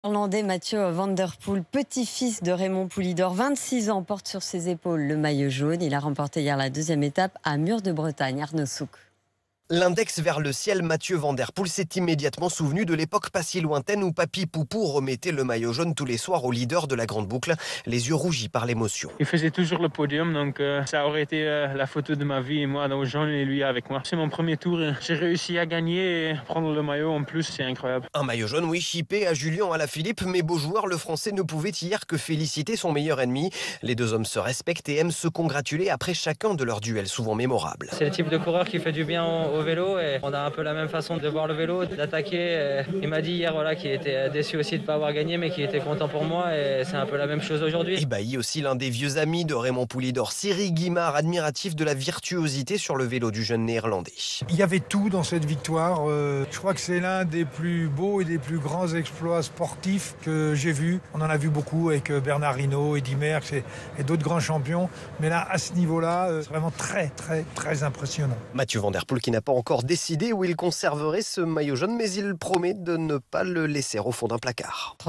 Irlandais Mathieu Van Der Poel, petit-fils de Raymond Poulidor, 26 ans, porte sur ses épaules le maillot jaune. Il a remporté hier la deuxième étape à Mur de Bretagne. Arnaud Souk. L'index vers le ciel, Mathieu Van Der Poel s'est immédiatement souvenu de l'époque pas si lointaine où Papy Poupou remettait le maillot jaune tous les soirs au leader de la grande boucle, les yeux rougis par l'émotion. Il faisait toujours le podium, donc ça aurait été la photo de ma vie, et moi dans le jaune et lui avec moi. C'est mon premier tour, j'ai réussi à gagner et prendre le maillot en plus, c'est incroyable. Un maillot jaune, oui, chippé à Julien Alaphilippe, mais beau joueur, le Français ne pouvait hier que féliciter son meilleur ennemi. Les deux hommes se respectent et aiment se congratuler après chacun de leurs duels souvent mémorables. C'est le type de coureur qui fait du bien au vélo et on a un peu la même façon de voir le vélo, d'attaquer. Il m'a dit hier qu'il était déçu aussi de ne pas avoir gagné mais qu'il était content pour moi et c'est un peu la même chose aujourd'hui. Ébahi aussi l'un des vieux amis de Raymond Poulidor, Cyril Guimard, admiratif de la virtuosité sur le vélo du jeune néerlandais. Il y avait tout dans cette victoire. Je crois que c'est l'un des plus beaux et des plus grands exploits sportifs que j'ai vus. On en a vu beaucoup avec Bernard Hinault, Eddy Merckx et d'autres grands champions. Mais là, à ce niveau-là, c'est vraiment très impressionnant. Mathieu Van Der Poel qui n'a pas encore décidé où il conserverait ce maillot jaune, mais il promet de ne pas le laisser au fond d'un placard.